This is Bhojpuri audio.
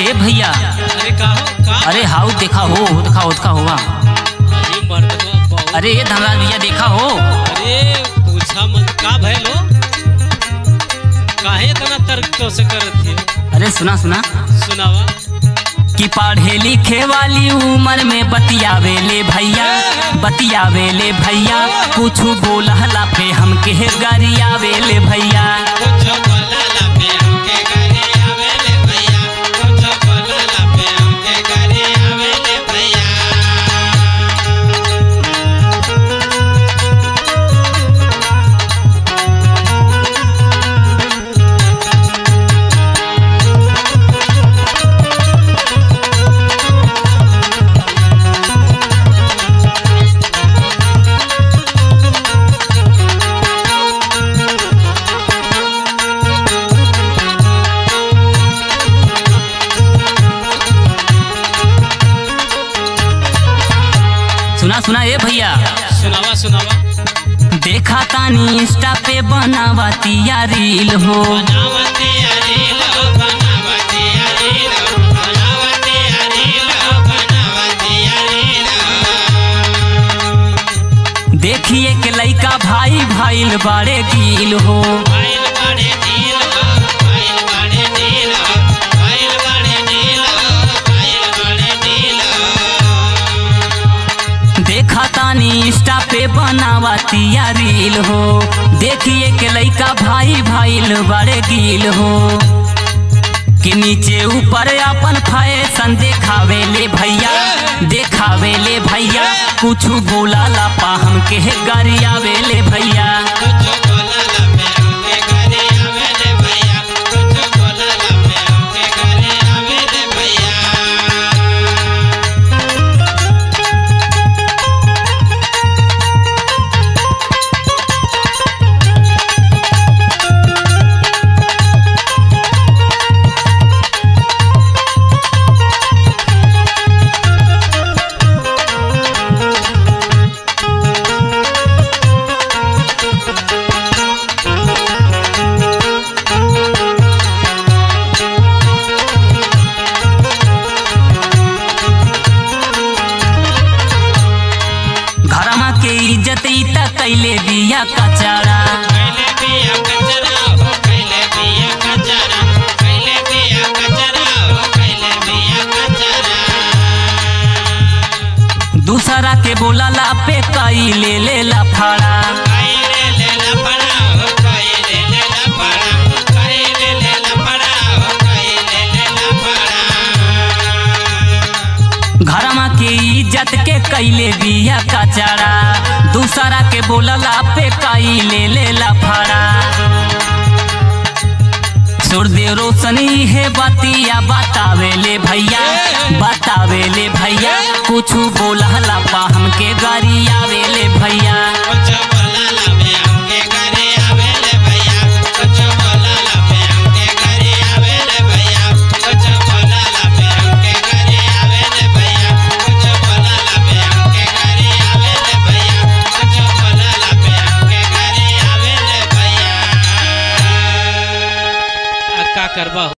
ए भैया। अरे का हो का? अरे हाउ देखा हो देखा हुआ। अरे मर्दवा बहुत। अरे ये धनराज भैया देखा हो। अरे पूछा मत का भइलो? काहे इतना तर्क तो से करत थे? अरे सुना सुनावा। कि पढ़े लिखे वाली उम्र में बतियावे ले भैया कुछ बोलहला पे हमके गरियावे ले भैया। सुना ए भैया। सुनावा। देखा तानी इंस्टा पे बनावतिया रील हो। देखिए के लइका भाई बड़े गील हो। देखा तानी इंस्टा पे बनावतिया रील हो। देखिए के लइका भाई बड़े गील हो। कि नीचे ऊपर अपन फैशन देखावे ले भैया कुछ बोला लापा हमके गरियावे ले भैया। इज्जत कैले बिया कचरा। दूसरा के बोला पे कई ले लफड़ा। घरमा के इज्जत के कैले बिया कचरा। दूसरा के बोलला पे कई ले लफड़ा। सूर्य रोशनी है बतिया बतावे ले भैया कुछ बोलहला पा हमके गरियावे ले भैया। का करबा।